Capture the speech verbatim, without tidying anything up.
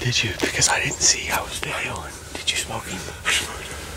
Did you? Because I didn't see. I was videoing. Did you smoke him?